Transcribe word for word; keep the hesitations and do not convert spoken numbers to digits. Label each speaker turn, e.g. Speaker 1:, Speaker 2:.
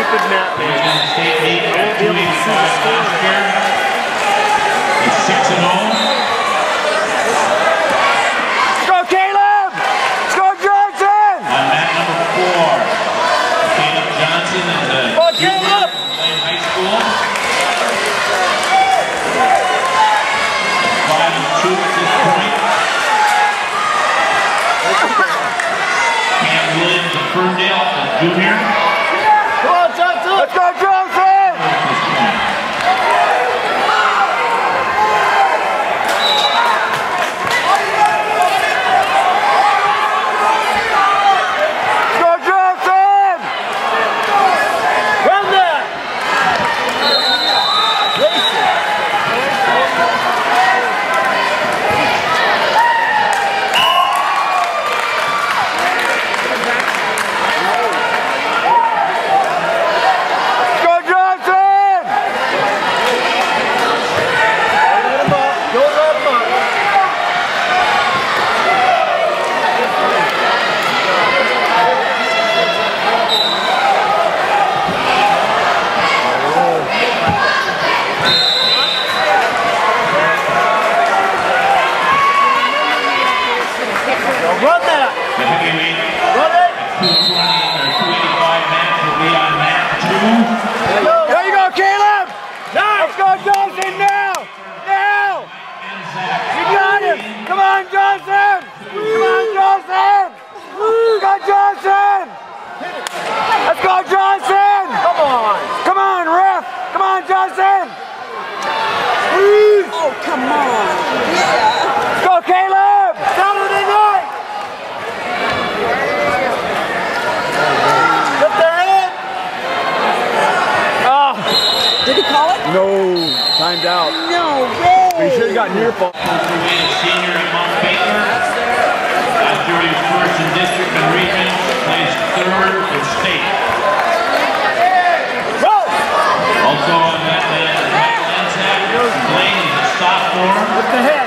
Speaker 1: stupid map man. I won't be able to see the score.
Speaker 2: It's six and oh.
Speaker 1: Let's go, Caleb! Let's go, Johnson!
Speaker 2: On mat number four, Caleb Johnson is a
Speaker 1: oh,
Speaker 2: junior in high school. Five and two at this point. Cam Williams of Ferndale, a junior.
Speaker 1: Come on, Johnson! Let's go, Johnson!
Speaker 2: The heavyweight two twenty or two eighty-five match will be on mat two.
Speaker 1: There you go, Caleb! Let's go, Johnson, now! Now! You got him! Come on, Johnson! Come on, Johnson! Let's go, Johnson! Let's go, Johnson! Come on! Come on, ref! Come on, Johnson!
Speaker 3: Oh, come on! Yeah!
Speaker 1: Let's go, Caleb! Saturday night! Lift the head! Oh!
Speaker 3: Did he call it?
Speaker 1: No, timed out.
Speaker 3: No way!
Speaker 1: But he should have got near fall.
Speaker 2: Senior at Mount Baker. After he was first in district and region, placed third in state. Also on that man, Michael Ensack, Blaine, he's a sophomore.
Speaker 1: Lift the head!